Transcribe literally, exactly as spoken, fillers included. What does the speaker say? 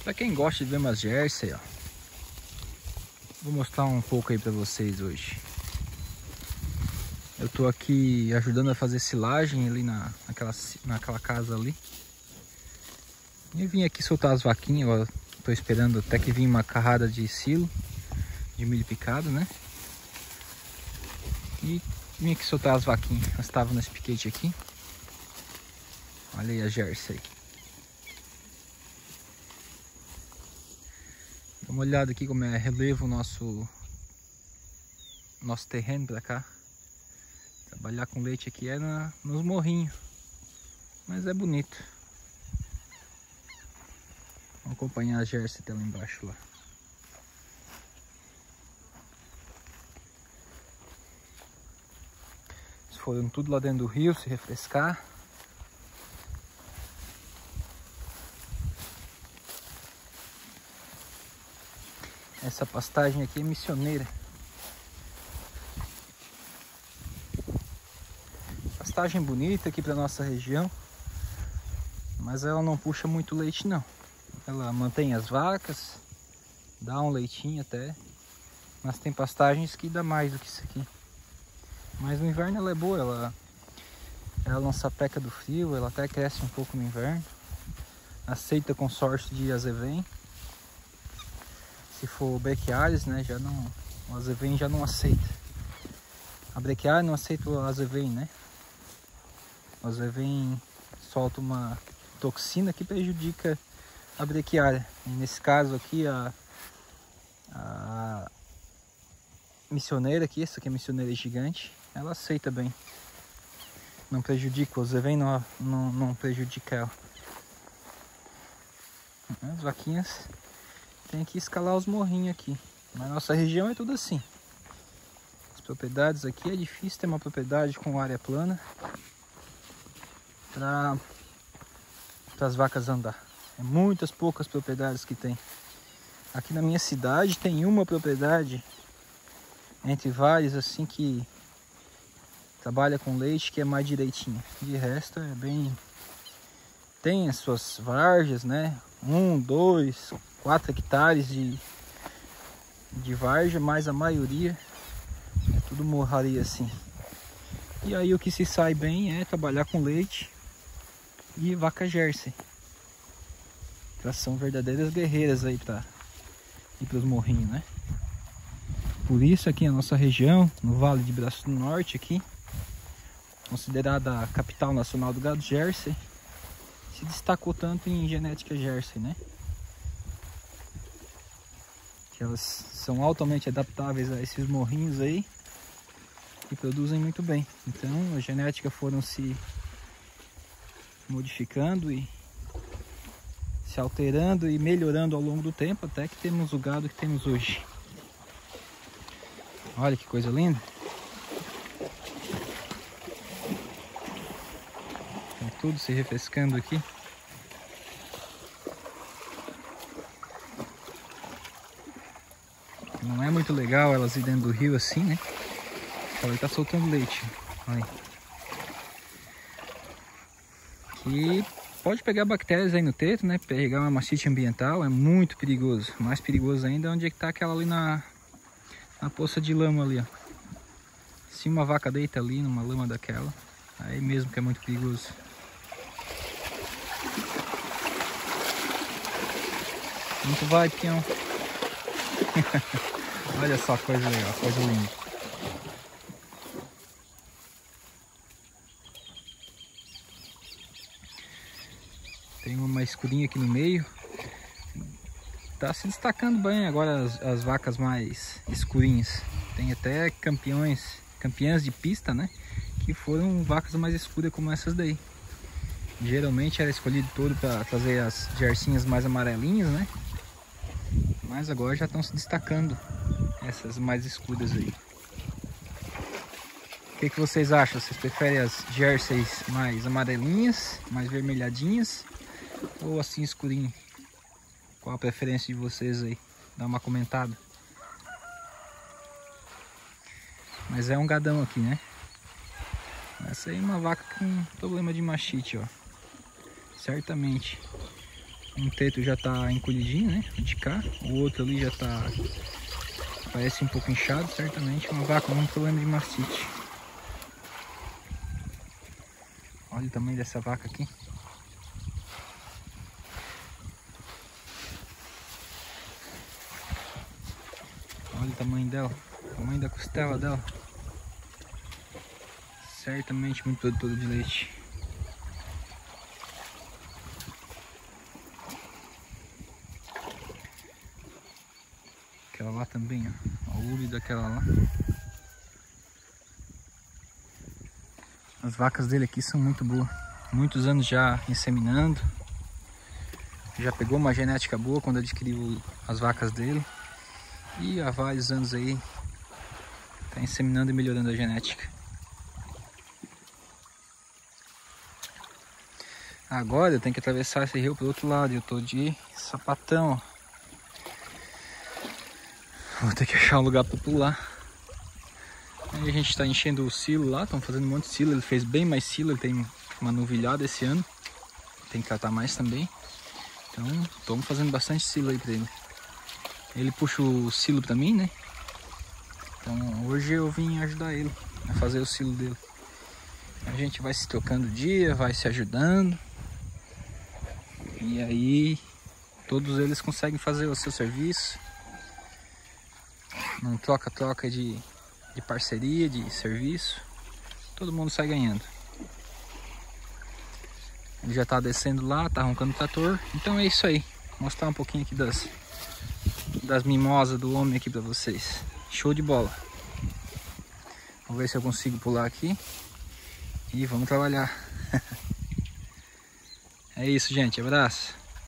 Pra quem gosta de ver umas Jersey, ó, vou mostrar um pouco aí pra vocês hoje. Eu tô aqui ajudando a fazer silagem ali na, naquela, naquela casa ali. E vim aqui soltar as vaquinhas, ó, tô esperando até que vinha uma carrada de silo, de milho picado, né? E vim aqui soltar as vaquinhas, elas estavam nesse piquete aqui. Olha aí a Jersey. Dá uma olhada aqui como é relevo o nosso, nosso terreno pra cá. Trabalhar com leite aqui é na, nos morrinhos, mas é bonito. Vamos acompanhar a Jersey até lá embaixo lá. Eles foram tudo lá dentro do rio se refrescar. Essa pastagem aqui é missioneira. Pastagem bonita aqui para nossa região, mas ela não puxa muito leite não. Ela mantém as vacas, dá um leitinho até, mas tem pastagens que dá mais do que isso aqui. Mas no inverno ela é boa, ela, ela não sapeca do frio, ela até cresce um pouco no inverno. Aceita consórcio de azevém. Se for brequiários, né, já não, o azevém já não aceita. A brequiária não aceita o azevém, né? O azevém solta uma toxina que prejudica a brequiária. E nesse caso aqui, a, a missioneira aqui, essa aqui é a missioneira gigante, ela aceita bem. Não prejudica, o azevém não, não, não prejudica ela. As vaquinhas tem que escalar os morrinhos aqui. Na nossa região é tudo assim. As propriedades aqui é difícil ter uma propriedade com área plana para as vacas andar. É muitas poucas propriedades que tem. Aqui na minha cidade tem uma propriedade entre várias assim que trabalha com leite que é mais direitinha. De resto é bem... Tem as suas varjas, né? Um, dois, quatro hectares de, de varja, mas a maioria é tudo morraria assim. E aí o que se sai bem é trabalhar com leite e vaca Jersey. Elas são verdadeiras guerreiras aí para ir para os morrinhos, né? Por isso aqui na nossa região, no Vale de Braço do Norte aqui, considerada a capital nacional do gado Jersey, se destacou tanto em genética Jersey, né? Que elas são altamente adaptáveis a esses morrinhos aí e produzem muito bem. Então a genética foram se modificando e se alterando e melhorando ao longo do tempo, até que temos o gado que temos hoje. Olha que coisa linda. Tá tudo se refrescando aqui. Não é muito legal elas ir dentro do rio assim, né? Ela tá soltando leite. Olha. Que pode pegar bactérias aí no teto, né? Pegar uma mastite ambiental é muito perigoso. Mais perigoso ainda é onde é que tá aquela ali na, na poça de lama ali, ó. Se uma vaca deita ali numa lama daquela, aí mesmo que é muito perigoso. Muito vai, peão. Olha só a coisa legal, coisa linda. Tem uma escurinha aqui no meio. Tá se destacando bem agora as, as vacas mais escurinhas. Tem até campeões, campeãs de pista, né? Que foram vacas mais escuras como essas daí. Geralmente era escolhido todo para trazer as jersinhas mais amarelinhas, né? Mas agora já estão se destacando essas mais escuras aí. O que, que vocês acham? Vocês preferem as jerseys mais amarelinhas, mais vermelhadinhas, ou assim escurinho? Qual a preferência de vocês aí? Dá uma comentada. Mas é um gadão aqui, né? Essa aí é uma vaca com problema de mastite, ó. Certamente. Um teto já tá encolhidinho, né? De cá. O outro ali já tá... Parece um pouco inchado, certamente. Uma vaca com um problema de mastite. Olha o tamanho dessa vaca aqui. Olha o tamanho dela. O tamanho da costela dela. Certamente muito produtor de leite. Aquela lá também, ó. O ule daquela lá. As vacas dele aqui são muito boas. Muitos anos já inseminando. Já pegou uma genética boa quando adquiriu as vacas dele. E há vários anos aí tá inseminando e melhorando a genética. Agora eu tenho que atravessar esse rio pro outro lado. Eu tô de sapatão. Vou ter que achar um lugar para pular. Aí a gente está enchendo o silo lá, estão fazendo um monte de silo. Ele fez bem mais silo, ele tem uma novilhada esse ano. Tem que tratar mais também. Então estamos fazendo bastante silo aí para ele. Ele puxa o silo para mim, né? Então hoje eu vim ajudar ele a fazer o silo dele. A gente vai se trocando o dia, vai se ajudando. E aí todos eles conseguem fazer o seu serviço. Não troca-troca de, de parceria, de serviço. Todo mundo sai ganhando. Ele já tá descendo lá, tá roncando o trator. Então é isso aí. Vou mostrar um pouquinho aqui das, das mimosas do homem aqui pra vocês. Show de bola. Vou ver se eu consigo pular aqui. E vamos trabalhar. É isso, gente. Abraço.